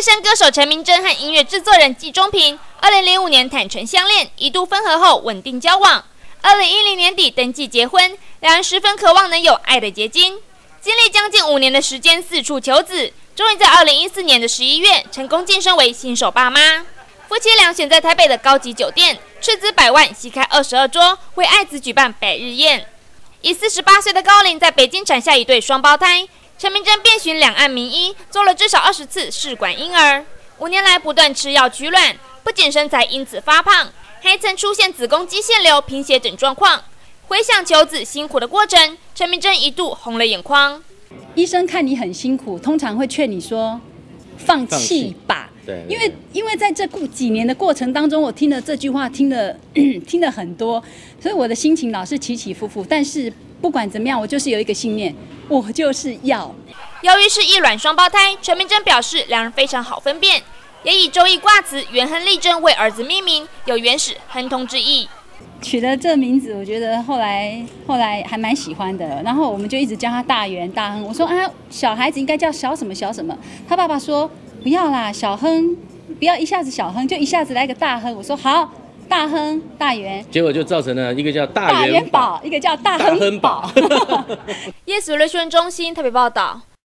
声歌手陈明真和音乐制作人季中平，2005年坦诚相恋，一度分合后稳定交往。2010年底登记结婚，两人十分渴望能有爱的结晶。经历将近5年的时间，四处求子，终于在2014年的11月成功晋升为新手爸妈。夫妻俩选在台北的高级酒店，斥资100万席开22桌，为爱子举办百日宴。以48岁的高龄，在北京产下一对双胞胎。陈明真遍寻两岸名医，做了至少20次试管婴儿。5年来不断吃药取卵，不仅身材因此发胖，还曾出现子宫肌腺瘤、贫血等状况。回想求子辛苦的过程，陈明真一度红了眼眶。 医生看你很辛苦，通常会劝你说放弃吧。对，因为在这几年的过程当中，我听了这句话听了很多，所以我的心情老是起起伏伏。但是不管怎么样，我就是有一个信念，我就是要。 由于是异卵双胞胎，陈明真表示两人非常好分辨，也以周易卦辞元亨利贞为儿子命名，有原始亨通之意。 取了这名字，我觉得后来还蛮喜欢的。然后我们就一直叫他大元、大亨。我说啊，小孩子应该叫小什么小什么。他爸爸说不要啦，小亨，不要一下子小亨，就一下子来个大亨。我说好，大亨、大元。 结果就造成了一个叫大元宝， 一个叫大亨宝。 夜宿热新闻中心特别报道。